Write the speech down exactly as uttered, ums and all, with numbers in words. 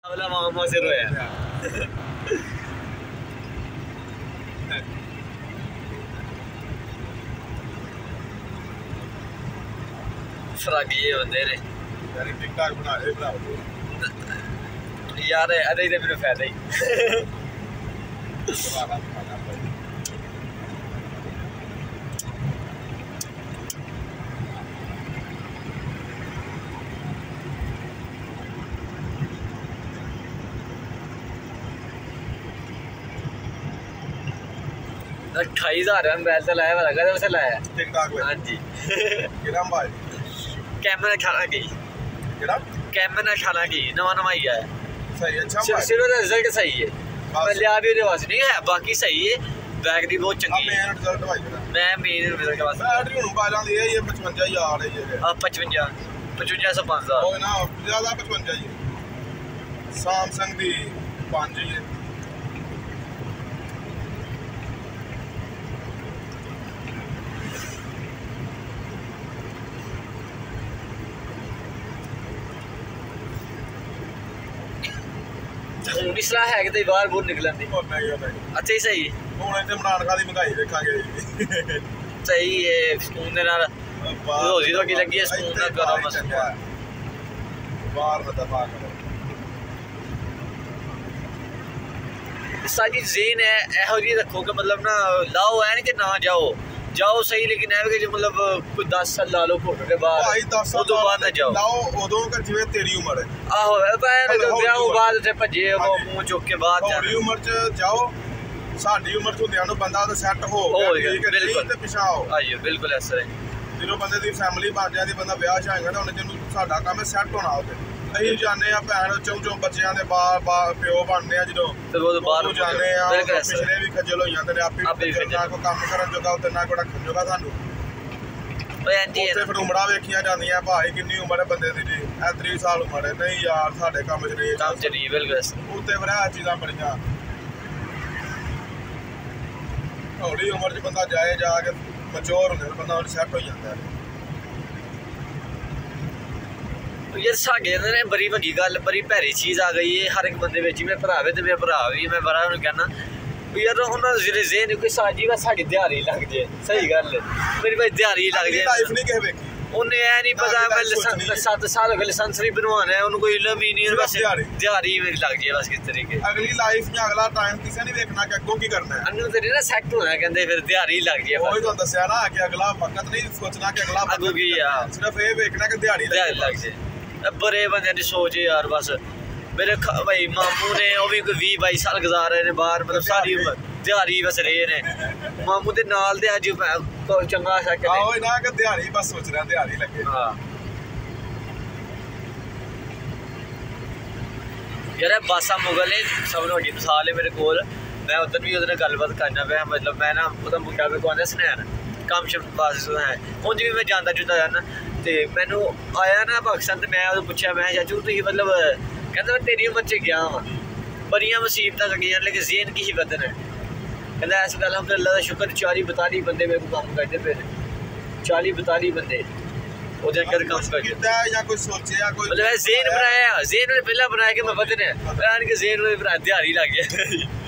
वाला मामा से रोया फरागी ये बंदे ने यार टिकटॉक बना ले बना यार अरे इधर मेरे फायदा ही अठाई हजार मोबाइल तो लाया वाला कदम से लाया टिकटॉक में। हाँ जी कितना मोबाइल कैमरा अठारह की कितना कैमरा अठारह की नवा नवा ही है सही अच्छा सिर्फ मोबाइल सिर्फ रिजल्ट सही है मैं लिया भी उसके वास्ते नहीं है बाकी सही है बैग भी बहुत चंगी है मेन रिजल्ट भाई मेरा मैं मेन रिजल्ट के वास्ते बैटरी ਹੁਣ मोबाइलों ਦੀ ਇਹ पचवंजा हज़ार है ये आ पचवंजा पचवंजा सौ पाँच हजार ਉਹ ਨਾ ਜ਼ਿਆਦਾ पचवंजा ही सैमसंग ਦੀ पाँच ही है ਹੁਣ ਸਲਾਹ ਹੈ ਕਿ ਬਾਹਰ ਬੂਰ ਨਿਕਲਣ ਦੀ और नहीं है नहीं ਅੱਛਾ ਹੀ ਸਹੀ ਹੁਣ ਇੱਥੇ ਮਨਾਨ ਖਾ ਦੀ ਮਹਿੰਗਾਈ ਵੇਖਾਂਗੇ ਸਹੀ ਹੈ ਸਕੂਨ ਦੇ ਨਾਲ ਰੋਜ਼ੀ ਰੋਟੀ ਲੱਗੀ ਹੈ ਸਕੂਨ ਨਾਲ ਕਰੋ ਬਸ ਬਾਹਰ ਨਾ ਦਫਾ ਕਰੋ सारी जेन है ਇਹੋ ਜਿਹੀ ਰੱਖੋ ਕਿ मतलब ना लाओ है कि ना जाओ जाओ सही लेकिन है कि जो मतलब कोई दस साल ला लो फोटो के बाद भाई दस साल तो बाद ना जाओ लाओ उदों कर जिवें तेरी उम्र है आहो मैं जो ब्याह बाद से भजे वो मुंह चुक के बाद थोड़ी उम्र च जाओ साडी उम्र च हुंदियां नु बंदा तो सेट हो हो गया ठीक है बिल्कुल ते पिछा आओ आइयो बिल्कुल ऐसा है ਜਦੋਂ ਬੰਦੇ ਦੀ ਫੈਮਿਲੀ ਬਣ ਜਾਂਦੀ ਬੰਦਾ ਵਿਆਹ ਛਾਏਗਾ ਤਾਂ ਉਹਨੇ ਜਿਹਨੂੰ ਸਾਡਾ ਕੰਮ ਹੈ ਸੈੱਟ ਹੋਣਾ ਉਹਦੇ ਅਸੀਂ ਜਾਣੇ ਆ ਭੈਣ ਚੌਂ ਚੌਂ ਬੱਚਿਆਂ ਦੇ ਬਾਹਰ ਬਾਹਰ ਪਿਓ ਬਣਦੇ ਆ ਜਦੋਂ ਤੇ ਉਹ ਬਾਹਰ ਜਾਣੇ ਆ ਬਿਲਕੁਲ ਐਸਾ ਪਿਛਲੇ ਵੀ ਖੱਜਲ ਹੋ ਜਾਂਦੇ ਨੇ ਆਪੇ ਆਪੇ ਖੱਜਲ ਨਾ ਕੋਈ ਕੰਮ ਕਰਨ ਜੋਗਾ ਉੱਤੇ ਨਾ ਕੋਈ ਰੱਖਣ ਜੋਗਾ ਸਾਨੂੰ ਓਏ ਆਂਟੀ ਉੱਥੇ ਫਿਰ ਉਮਰਾਂ ਵੇਖੀਆਂ ਜਾਂਦੀਆਂ ਭਾਈ ਕਿੰਨੀ ਉਮਰ ਹੈ ਬੰਦੇ ਦੀ ਜੀ ਇਹ ਤੀਹ ਸਾਲ ਉਮਰ ਹੈ ਨਹੀਂ ਯਾਰ ਸਾਡੇ ਕੰਮ 'ਚ ਨਹੀਂ ਕੰਮ ਚ ਨਹੀਂ ਬਿਲਕੁਲ ਐਸਾ ਉੱਤੇ ਫਿਰ ਇਹ ਚੀਜ਼ਾਂ ਬੜੀਆਂ ਹੌਲੀ ਉਮਰ 'ਚ ਬੰਦਾ ਜਾਏ ਜਾ ਕੇ ਮੈਚੁਰ ਹੁੰਦੇ ਬੰਦਾ ਉਹ ਸੈੱਟ ਹੋ ਜਾਂਦਾ ਹੈ यार साढ़े ने बड़ी वड्डी गल बड़ी भैड़ी चीज़ आ गई है हर एक बंदे में मेरे भरा वे तो मेरा भरा भी मैं बड़ा उन्हें कहना यार उन्होंने जिले जेन कोई साजी वा साड़ी दिहाड़ी लग जाए सही गल है मेरी भाई दिहाड़ी लग जाए लाइफ नहीं कहे वेखी उन्हें ऐ नहीं पता मैं लाइसेंस सात साल हो गए लाइसेंस भी बनवाना है उन्हें कोई इल्म ही नहीं बस दिहाड़ी मेरी लग जाए बस किस तरीके अगली लाइफ में अगला टाइम किसी नहीं देखना कि अगों की करना है अन्नू तेरे ना सेट होना कहते फिर दिहाड़ी लग जाए वही तो दसया ना कि अगला वक्त नहीं सोचना कि अगला अगों की यार सिर्फ ये देखना कि दिहाड़ी दिहाड़ी लग जाए बड़े बंदे की सोच है यार बस मेरे भाई मामू ने वो भी कोई बीस बाईस साल गुजार रहे हैं बाहर मतलब सारी उम्र दिहाड़ी बस रहे ने मामू के नाल दे अज चंगा सैट आओ ना कि दिहाड़ी बस सोच रहा दिहाड़ी लगे हाँ यार बासा मुगल है सब तो वड्डी मिसाल है मेरे कोल मैं उधर भी उधर गलबात करना पे मतलब मैं ना ओदा मुंडा मेरे को आंदा स्नैन कम शम बस है उंज भी मैं जांदा जुदा जाना ते मैनू आया ना पाकिस्तान ते मैं उहनूं पुछया मैं चाचू तुसीं मतलब कहंदा मैं तेरी उम्र च गया वां बड़ियां मुसीबतां लगियां लेकिन ज़हन की ही बदन है कहंदा इस गल अल्हम्दुलिल्लाह दा शुक्र चालीस बतालीस बंदे मेरे को काम करदे पे चालीस बतालीस बंदे ओहदे अंदर काम करदे किता या कोई सोचया कोई मतलब ज़हन बनाया ज़हन ने पहला बनाया कि मैं बदन है मैं के ज़हन में दिहाड़ी लग गया